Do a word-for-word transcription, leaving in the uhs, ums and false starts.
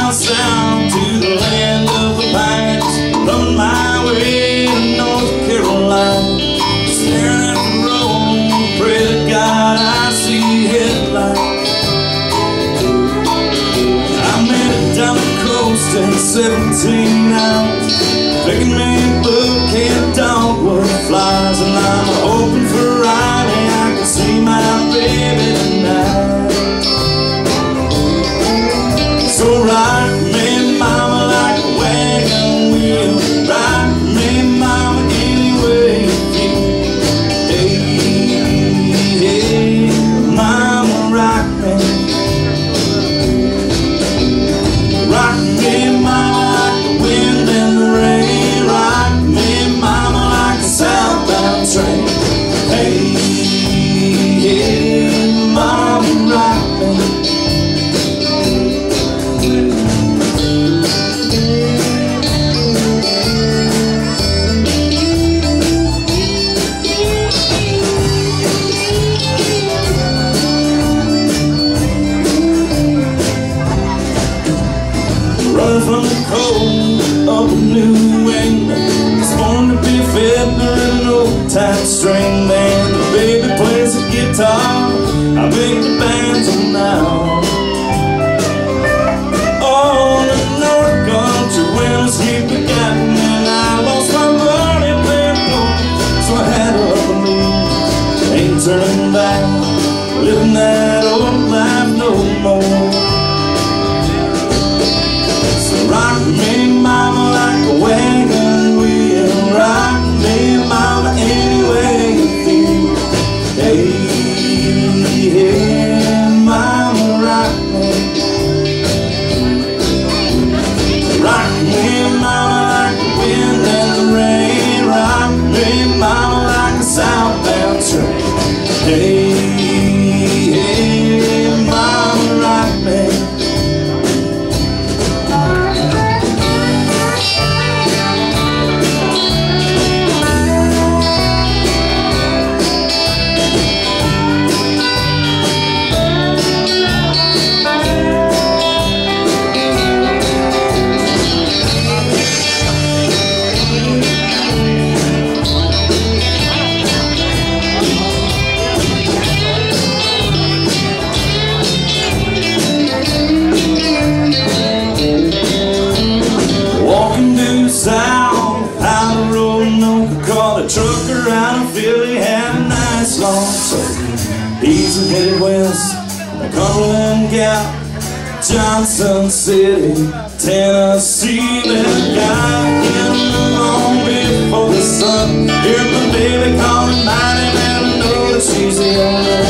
down south to the land of the pines, running my way to North Carolina, staring at the road, pray to God I see headlights. I made it down the coast in seventeen hours, picking me a bouquet of dogwood flies, and I'm hoping for Riley I can see my baby tonight. So rock me, mama, like a wagon wheel. Rock me, mama, any way you feel. Hey, hey, mama, rock me. Rock me, mama, like the wind and the rain. Rock me, mama, like a southbound train. Hey, hey, mama, rock me. Running from the cold up in New England, was born to be fed in an old time string band. The baby plays the guitar, I make the bands on now. Oh, the North Country winters keep me forgotten, and I lost my money playing poker, so I had to up and leave. Ain't turning back, living that old life no more. Rock me, mama, like a wagon wheel. Rock me, mama, any way you feel. Hey, hey, mama, rock me. Rock me, mama, like the wind and the rain. Rock me, mama, like a southbound train. Hey, hey, mama, rock me. South, out the road, no could call a trucker out of Philly, had a nice long trip. He's headed west, the Cumberland Gap, Johnson City, Tennessee. That guy in the long before the sun. Hear my baby calling my name, and I know that she's the only